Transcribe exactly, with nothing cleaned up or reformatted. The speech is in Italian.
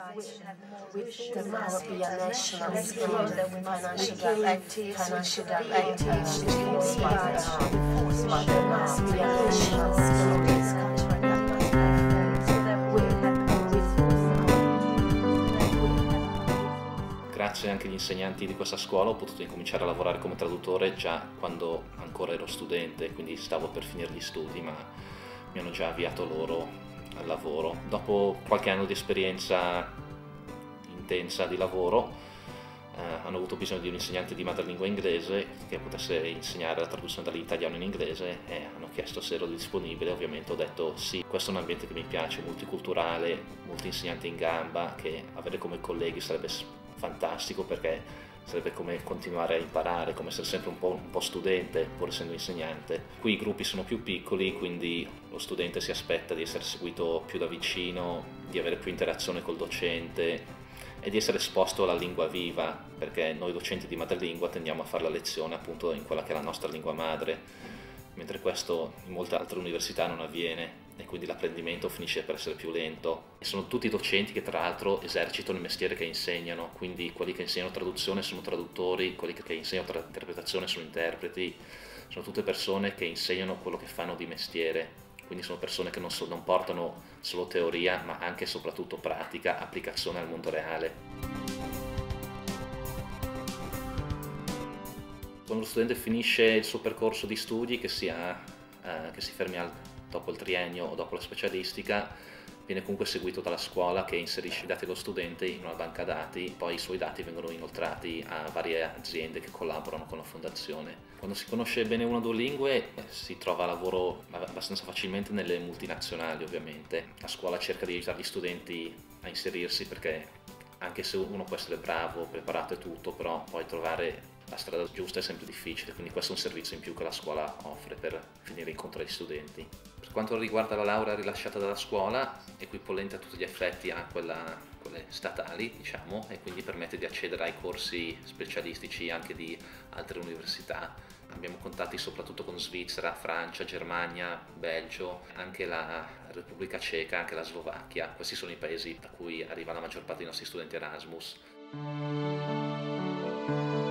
There must be a national scheme, financial directive, financial directive, smart, smart, there must be a national scheme in this country. Grazie anche agli insegnanti di questa scuola ho potuto incominciare a lavorare come traduttore già quando ancora ero studente, quindi stavo per finire gli studi, ma mi hanno già avviato loro al lavoro. Dopo qualche anno di esperienza intensa di lavoro eh, hanno avuto bisogno di un insegnante di madrelingua inglese che potesse insegnare la traduzione dall'italiano in inglese e hanno chiesto se ero disponibile. Ovviamente ho detto sì, questo è un ambiente che mi piace, multiculturale, molti insegnanti in gamba, che avere come colleghi sarebbe fantastico perché sarebbe come continuare a imparare, come essere sempre un po', un po' studente pur essendo insegnante. Qui i gruppi sono più piccoli, quindi lo studente si aspetta di essere seguito più da vicino, di avere più interazione col docente e di essere esposto alla lingua viva, perché noi docenti di madrelingua tendiamo a fare la lezione appunto in quella che è la nostra lingua madre, mentre questo in molte altre università non avviene e quindi l'apprendimento finisce per essere più lento. E sono tutti docenti che tra l'altro esercitano il mestiere che insegnano, quindi quelli che insegnano traduzione sono traduttori, quelli che insegnano interpretazione sono interpreti, sono tutte persone che insegnano quello che fanno di mestiere. Quindi sono persone che non, so, non portano solo teoria, ma anche e soprattutto pratica, applicazione al mondo reale. Quando lo studente finisce il suo percorso di studi, che, sia, eh, che si fermi al, dopo il triennio o dopo la specialistica, viene comunque seguito dalla scuola che inserisce i dati dello studente in una banca dati, poi i suoi dati vengono inoltrati a varie aziende che collaborano con la fondazione. Quando si conosce bene una o due lingue si trova lavoro abbastanza facilmente nelle multinazionali ovviamente. La scuola cerca di aiutare gli studenti a inserirsi perché anche se uno può essere bravo, preparato e tutto, però poi trovare la strada giusta è sempre difficile, quindi questo è un servizio in più che la scuola offre per venire incontro agli studenti. Per quanto riguarda la laurea rilasciata dalla scuola, equipollente a tutti gli effetti a quella, quelle statali, diciamo, e quindi permette di accedere ai corsi specialistici anche di altre università. Abbiamo contatti soprattutto con Svizzera, Francia, Germania, Belgio, anche la Repubblica Ceca, anche la Slovacchia. Questi sono i paesi da cui arriva la maggior parte dei nostri studenti Erasmus.